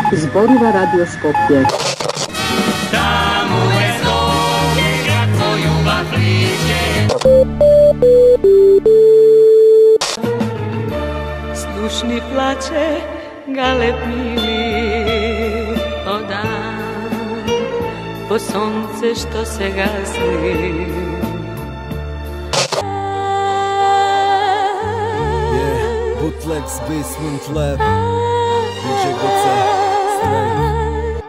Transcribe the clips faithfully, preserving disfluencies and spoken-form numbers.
Zboriva Radio Skopje. Tamo je Skopje, grad ko ljubav liče. Slušni plače galepili o dan, po sonce što se gasli. Yeah, Bootlegs Basement Lab, D J Goca, Strike.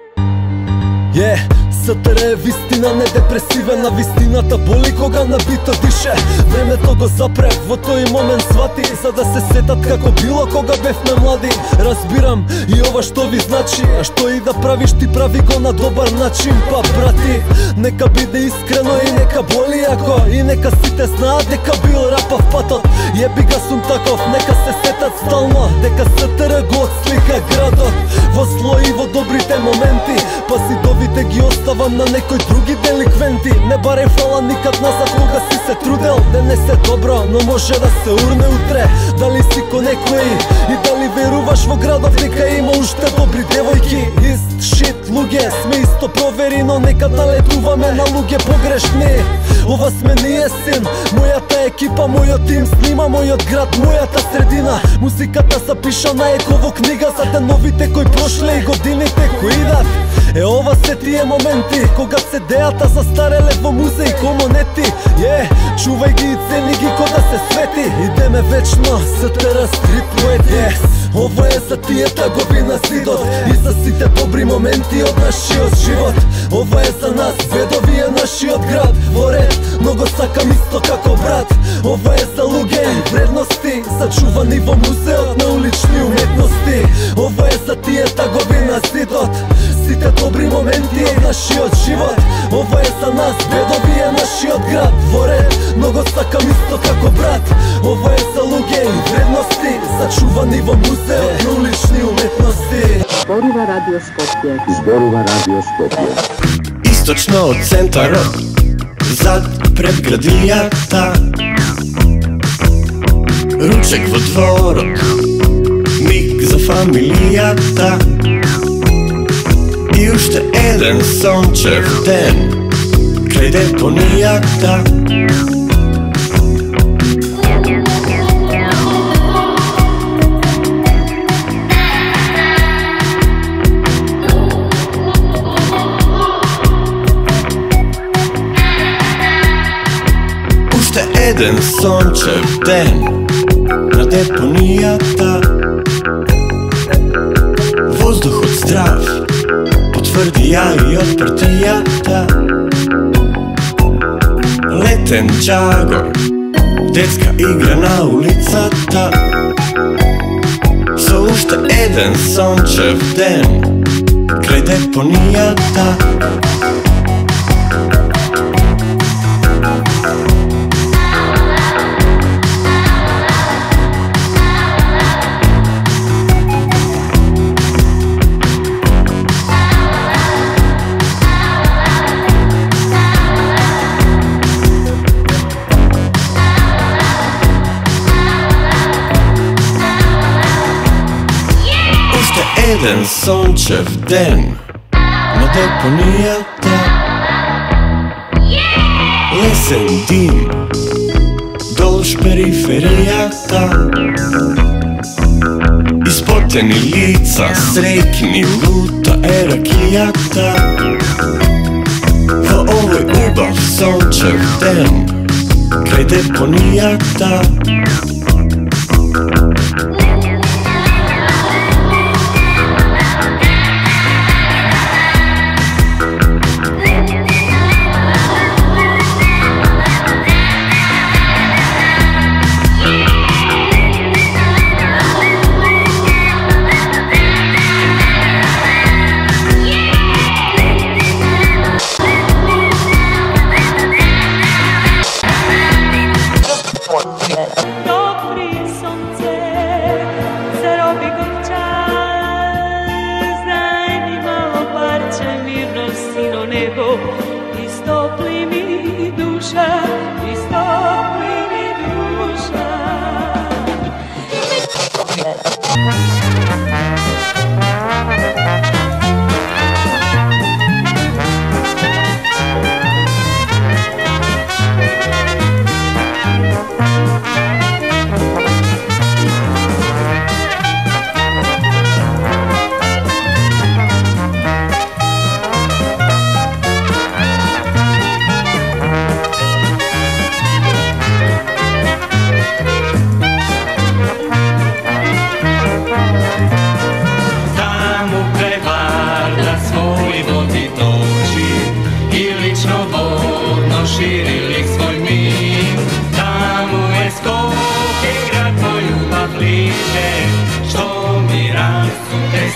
Yeah, С Т Р е вистина, не депресивена вистината боли кога набито дише. Времето го запре, во тој момент свати, за да се сетат како било кога бевме млади. Разбирам и ова што ви значи, а што и да правиш ти прави го на добар начин. Па брати, нека биде искрено и нека боли ако, и нека сите знаат дека бил рапав патот. Јеби га сум таков, нека се сетат стално дека С Т Р го отслика градот во зло и во добрите моменти, па сидовите ги оставам на некои други деликвенти. Не барај фала никад назад кога си се трудел. Денес е добро, но може да се урне утре. Дали си ко некои и дали веруваш во градов дека има уште добри девојки. Ист шит луѓе, сме исто провери, но нека да летуваме на луѓе погрешни. Ова сме ние син, мојата екипа, мојот тим снима мојот град, мојата средина. Музиката запиша на еко во книга за деновите кои прошле и годините кои идат. Е ова се тие моменти кога се дејата застареле во музеи ко монети. Е, чувај ги и цени ги ко да се свети. Идеме вечно, С Т Р стрит поети. Ова е за тие тагови на зидот и за сите добри моменти од нашиот живот. Ова е за нас, ведови е нашиот град. Во ред, много сакам исто како брат. Ова е за луѓе и вредности, зачувани во музеот на улични уметности. Ова е за тие тагови на зидот, сите добри моменти од нашиот живот. Ова е за нас, ведови е нашиот град. Во ред, много сакам исто како брат. Ова е за луѓе и вредности, зачувани во музеот на улични уметности. Zboriva Radio Skopje. Zboriva Radio Skopje. Istočno od centarot, zad pred gradијата. Ручек во дворот, миг за фамилијата. И уште еден сончев ден крај депонијата. Уште еден сончев ден на депонијата. Воздухот здрав, потврдија и од партијата. Летен џагор, детска игра на улицата. Со уште еден сончев ден крај депонијата. Еден сончев ден на депонијата. Лесен дим долж периферијата. Испотени лица, среќни, лута е ракијата. Во овој убав сончев ден крај депонијата. Dobri sonce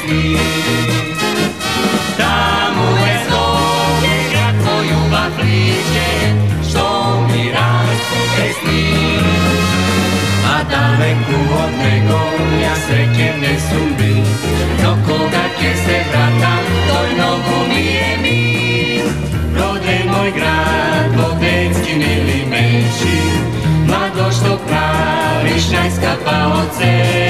pesni. Tamo je zlogdje kratko ljubav pliće, što mi rastu pesni. A daleku od nego ja srećen ne sum bil, no koga će se vratam, toj nogu mi je mil. Rode moj grad, Bogdenski ili menši, mladość to praviš najskapa od sebe.